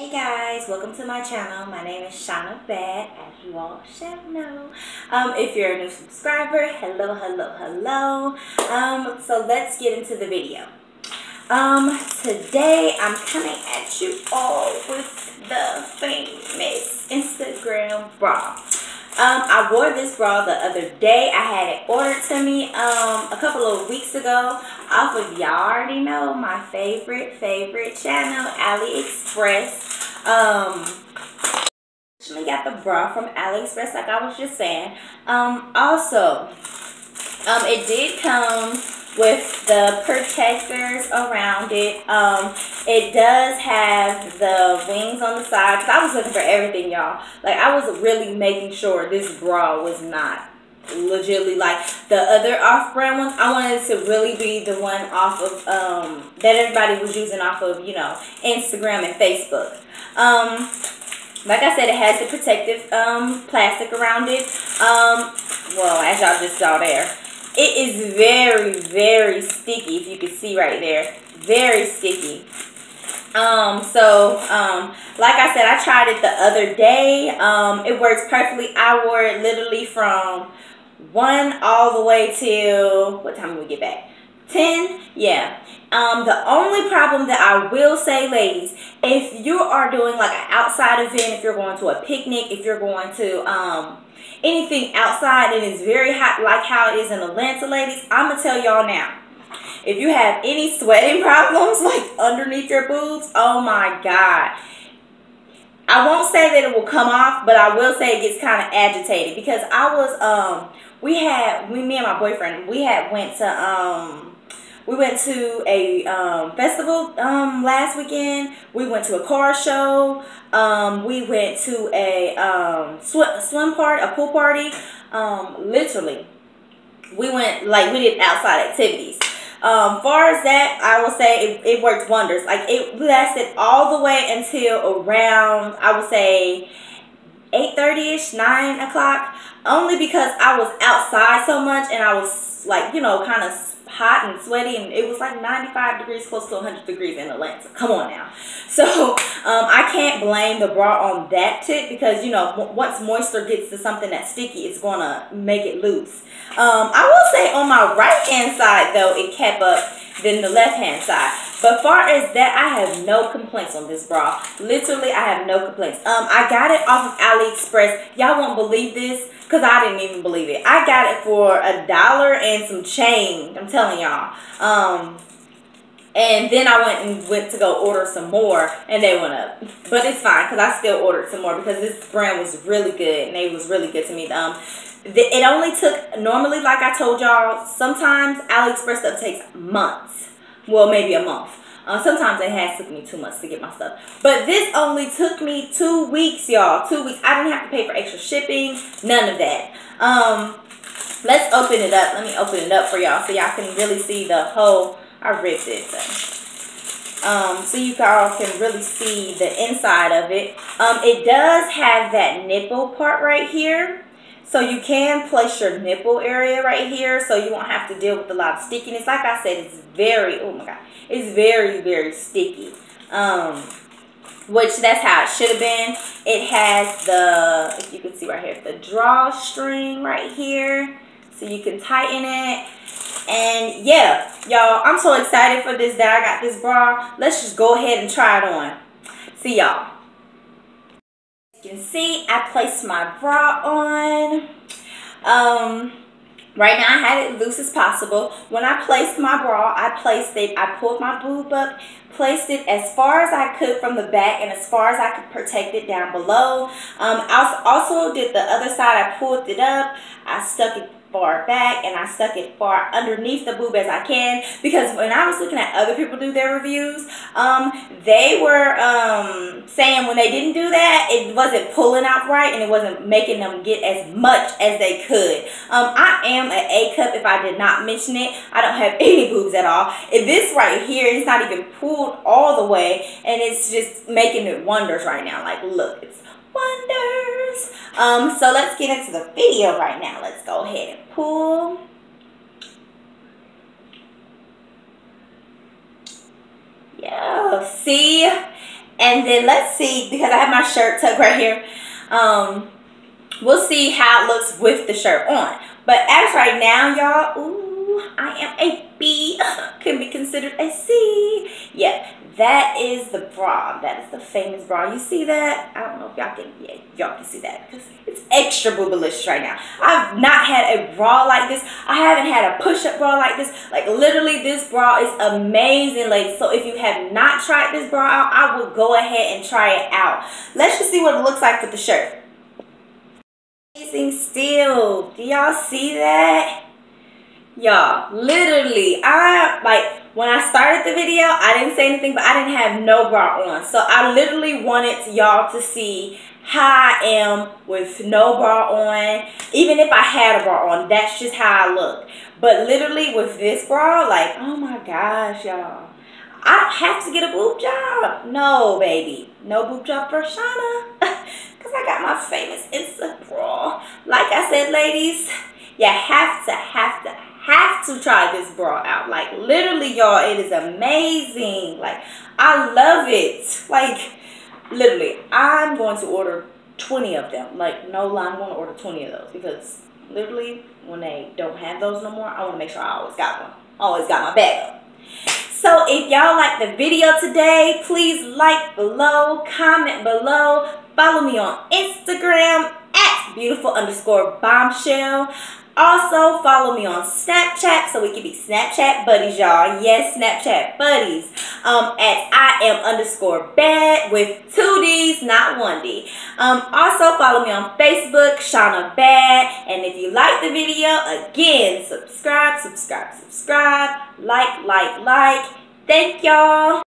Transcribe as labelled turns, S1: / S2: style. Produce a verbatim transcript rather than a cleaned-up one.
S1: Hey guys, welcome to my channel. My name is Shauna Bad, as you all shall know. Um, if you're a new subscriber, hello, hello, hello. Um, so let's get into the video. Um, today I'm coming at you all with the famous Instagram bra. Um, I wore this bra the other day. I had it ordered to me um, a couple of weeks ago off of, y'all already know, my favorite, favorite channel, AliExpress. Um, actually got the bra from AliExpress, like I was just saying. Um, also, um, it did come with the protectors around it. Um, it does have the wings on the side, because I was looking for everything, y'all. Like, I was really making sure this bra was not legitly like the other off-brand ones. I wanted it to really be the one off of, um, that everybody was using off of, you know, Instagram and Facebook. Um, like I said, it has the protective um, plastic around it. Um, well, as y'all just saw there. It is very, very sticky, if you can see right there. Very sticky. Um, so, um, like I said, I tried it the other day. Um, it works perfectly. I wore it literally from one all the way till, what time did we get back? ten? Yeah. Um, the only problem that I will say, ladies, if you are doing like an outside event, if you're going to a picnic, if you're going to, um, anything outside and it's very hot like how it is in Atlanta, ladies, I'm gonna tell y'all now, if you have any sweating problems like underneath your boobs, oh my god, I won't say that it will come off, but I will say it gets kind of agitated, because I was um we had we me and my boyfriend, we had went to um we went to a um, festival um, last weekend. We went to a car show. Um, we went to a um, sw swim party, a pool party. Um, literally, we went, like, we did outside activities. Um, far as that, I will say it, it worked wonders. Like, it lasted all the way until around, I would say, eight thirty-ish, nine o'clock. Only because I was outside so much and I was, like, you know, kind of hot and sweaty, and it was like ninety-five degrees, close to one hundred degrees in Atlanta. Come on now. So um, I can't blame the bra on that tip, because, you know, once moisture gets to something that's sticky, it's going to make it loose. Um, I will say on my right hand side, though, it kept up than the left hand side. But far as that, I have no complaints on this bra. Literally, I have no complaints. Um, I got it off of AliExpress. Y'all won't believe this, because I didn't even believe it. I got it for a dollar and some change. I'm telling y'all. Um, and then I went and went to go order some more, and they went up. But it's fine, because I still ordered some more, because this brand was really good, and they was really good to me. Um, the, it only took, normally, like I told y'all, sometimes AliExpress stuff takes months. Well, maybe a month. Uh, sometimes it has took me two months to get my stuff. But this only took me two weeks, y'all. Two weeks. I didn't have to pay for extra shipping. None of that. Um, let's open it up. Let me open it up for y'all so y'all can really see the whole. I ripped it. So, um, so you all can really see the inside of it. Um, it does have that nipple part right here. So you can place your nipple area right here, so you won't have to deal with a lot of stickiness. Like I said, it's very, oh my god, it's very, very sticky. Um, which that's how it should have been. It has the, if you can see right here, the drawstring right here, so you can tighten it. And yeah, y'all, I'm so excited for this that I got this bra. Let's just go ahead and try it on. See y'all. You can see I placed my bra on. Um, right now I had it loose as possible. When I placed my bra, I placed it, I pulled my boob up, placed it as far as I could from the back and as far as I could protect it down below. Um, I also did the other side. I pulled it up, I stuck it far back, and I stuck it far underneath the boob as I can, because when I was looking at other people do their reviews, um, they were um, saying when they didn't do that, it wasn't pulling out right and it wasn't making them get as much as they could. Um, I am an A cup, if I did not mention it. I don't have any boobs at all. And this right here is not even pulled all the way, and it's just making it wonders right now. Like, look, it's wonders. Um, so let's get into the video right now. Let's go ahead and pull. Yeah, see, And then let's see, because I have my shirt tucked right here. Um, we'll see how it looks with the shirt on. But as right now, y'all, ooh, I am a B. Can be considered a C. Yeah, that is the bra. That is the famous bra. You see that? I don't know if y'all can, yeah, y'all can see that because it's extra boobylicious right now. I've not had a bra like this. I haven't had a push-up bra like this. Like literally, this bra is amazing, ladies. So if you have not tried this bra out, I will go ahead and try it out. Let's just see what it looks like with the shirt. Amazing still. Do y'all see that? Y'all, literally, I, like, when I started the video, I didn't say anything, but I didn't have no bra on. So I literally wanted y'all to see how I am with no bra on. Even if I had a bra on, that's just how I look. But literally with this bra, like, oh my gosh, y'all. I don't have to get a boob job. No, baby. No boob job for Shauna. Because I got my famous Insta bra. Like I said, ladies, you have to, have to, have to try this bra out. Like literally, y'all, it is amazing. Like I love it. Like literally, I'm going to order twenty of them. Like no lie, I'm going to order twenty of those because literally when they don't have those no more, I want to make sure I always got one. Always got my bag up. So if y'all like the video today, please like below, comment below, follow me on Instagram at beautiful underscore bombshell. Also, follow me on Snapchat so we can be Snapchat buddies, y'all. Yes, Snapchat buddies. Um, at I am underscore bad with two D's, not one D. Um, also, follow me on Facebook, Shauna Bad. And if you like the video, again, subscribe, subscribe, subscribe, like, like, like. Thank y'all.